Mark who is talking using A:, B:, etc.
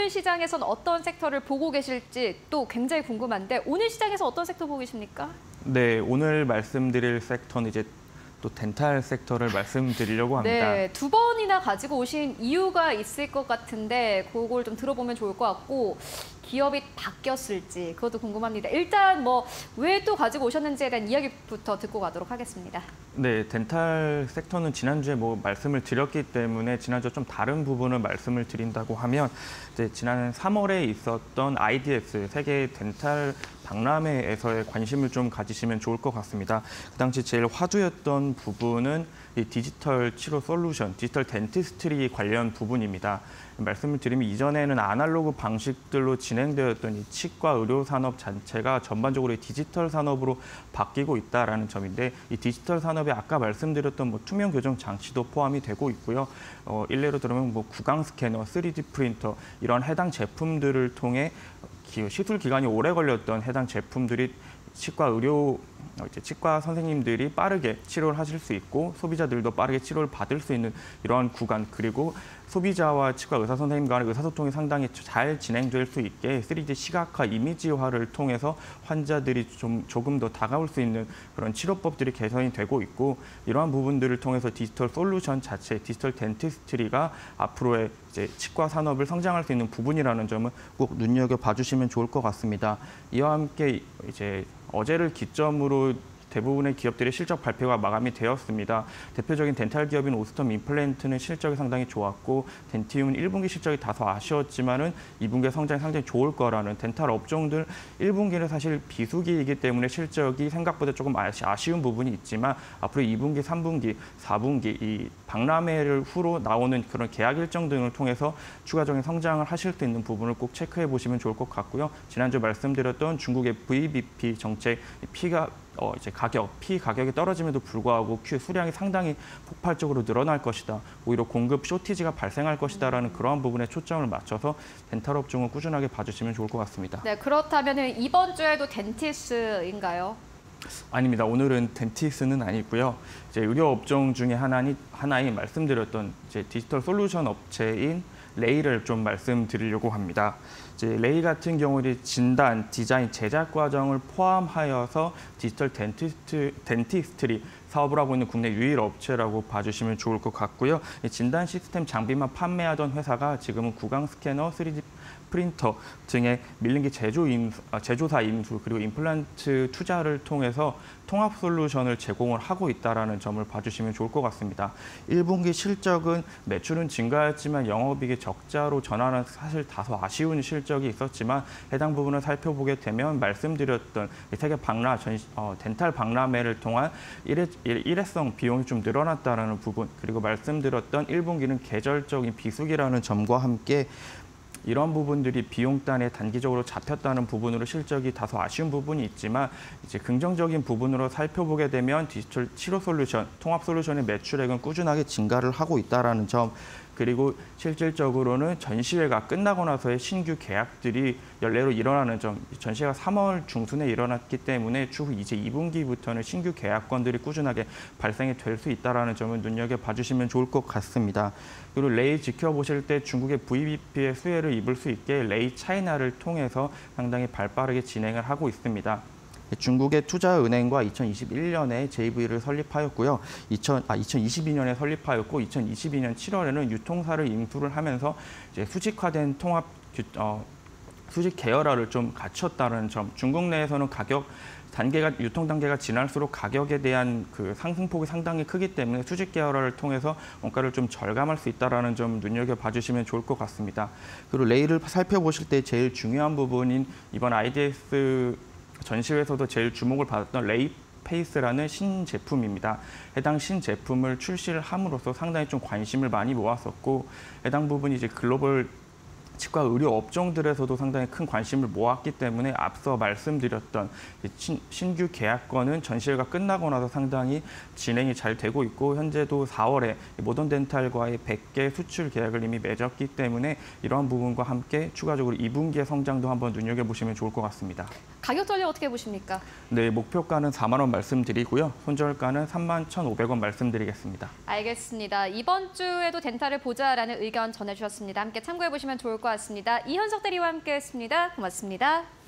A: 오늘 시장에선 어떤 섹터를 보고 계실지 또 굉장히 궁금한데 오늘 시장에서 어떤 섹터 보고 계십니까?
B: 네, 오늘 말씀드릴 섹터는 이제 또 덴탈 섹터를 말씀드리려고 합니다.
A: 네, 두 번이나 가지고 오신 이유가 있을 것 같은데 그걸 좀 들어보면 좋을 것 같고 기업이 바뀌었을지 그것도 궁금합니다. 일단 뭐 왜 또 가지고 오셨는지에 대한 이야기부터 듣고 가도록 하겠습니다.
B: 네, 덴탈 섹터는 지난주에 뭐 말씀을 드렸기 때문에 지난주와 좀 다른 부분을 말씀을 드린다고 하면 이제 지난 3월에 있었던 IDS 세계 덴탈 박람회에서의 관심을 좀 가지시면 좋을 것 같습니다. 그 당시 제일 화두였던 부분은 이 디지털 치료 솔루션, 디지털 덴티스트리 관련 부분입니다. 말씀을 드리면 이전에는 아날로그 방식들로 진행되었던 이 치과 의료 산업 자체가 전반적으로 디지털 산업으로 바뀌고 있다라는 점인데 이 디지털 산업에 아까 말씀드렸던 뭐 투명 교정 장치도 포함이 되고 있고요. 일례로 들으면 뭐 구강 스캐너, 3D 프린터 이런 해당 제품들을 통해 시술 기간이 오래 걸렸던 해당 제품들이 치과 선생님들이 빠르게 치료를 하실 수 있고 소비자들도 빠르게 치료를 받을 수 있는 이러한 구간 그리고 소비자와 치과 의사 선생님 간의 의사소통이 상당히 잘 진행될 수 있게 3D 시각화, 이미지화를 통해서 환자들이 조금 더 다가올 수 있는 그런 치료법들이 개선이 되고 있고 이러한 부분들을 통해서 디지털 솔루션 자체, 디지털 덴티스트리가 앞으로의 이제 치과 산업을 성장할 수 있는 부분이라는 점은 꼭 눈여겨봐 주시면 좋을 것 같습니다. 이와 함께 이제 어제를 기점으로 대부분의 기업들의 실적 발표가 마감이 되었습니다. 대표적인 덴탈 기업인 오스텀 임플랜트는 실적이 상당히 좋았고 덴티움은 1분기 실적이 다소 아쉬웠지만은 2분기 성장이 상당히 좋을 거라는 덴탈 업종들 1분기는 사실 비수기이기 때문에 실적이 생각보다 조금 아쉬운 부분이 있지만 앞으로 2분기, 3분기, 4분기 이 박람회를 후로 나오는 그런 계약 일정 등을 통해서 추가적인 성장을 하실 수 있는 부분을 꼭 체크해 보시면 좋을 것 같고요. 지난주 말씀드렸던 중국의 VBP 정책 이제 가격이 떨어짐에도 불구하고 수량이 상당히 폭발적으로 늘어날 것이다. 오히려 공급 쇼티지가 발생할 것이다라는 그러한 부분에 초점을 맞춰서 덴탈 업종을 꾸준하게 봐주시면 좋을 것 같습니다.
A: 네, 그렇다면 이번 주에도 덴티스인가요?
B: 아닙니다. 오늘은 덴티스는 아니고요. 이제 의료 업종 중에 하나인 말씀드렸던 이제 디지털 솔루션 업체인 레이를 좀 말씀드리려고 합니다. 이제 레이 같은 경우는 진단, 디자인, 제작 과정을 포함하여서 디지털 덴티스트리 사업을 하고 있는 국내 유일 업체라고 봐주시면 좋을 것 같고요. 진단 시스템 장비만 판매하던 회사가 지금은 구강 스캐너, 3D 프린터 등의 밀링기 제조사 인수 그리고 임플란트 투자를 통해서 통합 솔루션을 제공을 하고 있다는 점을 봐주시면 좋을 것 같습니다. 1분기 실적은 매출은 증가했지만 영업이익이 적자로 전환은 사실 다소 아쉬운 실적이 있었지만 해당 부분을 살펴보게 되면 말씀드렸던 세계 덴탈 박람회를 통한 일회성 비용이 좀 늘어났다는 부분 그리고 말씀드렸던 1분기는 계절적인 비수기라는 점과 함께 이런 부분들이 비용단에 단기적으로 잡혔다는 부분으로 실적이 다소 아쉬운 부분이 있지만 이제 긍정적인 부분으로 살펴보게 되면 디지털 치료 솔루션, 통합 솔루션의 매출액은 꾸준하게 증가를 하고 있다는 점 그리고 실질적으로는 전시회가 끝나고 나서의 신규 계약들이 연례로 일어나는 점, 전시회가 3월 중순에 일어났기 때문에 추후 이제 2분기부터는 신규 계약건들이 꾸준하게 발생이 될 수 있다는 점을 눈여겨봐 주시면 좋을 것 같습니다. 그리고 레이 지켜보실 때 중국의 VBP의 수혜를 입을 수 있게 레이 차이나를 통해서 상당히 발빠르게 진행을 하고 있습니다. 중국의 투자은행과 2021년에 JV를 설립하였고요. 2022년에 설립하였고 2022년 7월에는 유통사를 인수를 하면서 이제 수직화된 수직 계열화를 좀 갖췄다는 점. 중국 내에서는 유통 단계가 지날수록 가격에 대한 그 상승폭이 상당히 크기 때문에 수직 계열화를 통해서 원가를 좀 절감할 수 있다는 점 눈여겨봐 주시면 좋을 것 같습니다. 그리고 레이를 살펴보실 때 제일 중요한 부분인 이번 IDS 전시회에서도 제일 주목을 받았던 레이 페이스라는 신제품입니다. 해당 신제품을 출시를 함으로써 상당히 좀 관심을 많이 모았었고 해당 부분이 이제 글로벌 치과 의료 업종들에서도 상당히 큰 관심을 모았기 때문에 앞서 말씀드렸던 신규 계약건은 전시회가 끝나고 나서 상당히 진행이 잘 되고 있고 현재도 4월에 모던덴탈과의 100개 수출 계약을 이미 맺었기 때문에 이러한 부분과 함께 추가적으로 2분기의 성장도 한번 눈여겨보시면 좋을 것 같습니다.
A: 가격 전략 어떻게 보십니까?
B: 네, 목표가는 4만 원 말씀드리고요. 손절가는 31,500원 말씀드리겠습니다.
A: 알겠습니다. 이번 주에도 덴탈을 보자라는 의견 전해주셨습니다. 함께 참고해 보시면 좋을 것 같습니다. 같습니다. 이현석 대리와 함께했습니다. 고맙습니다.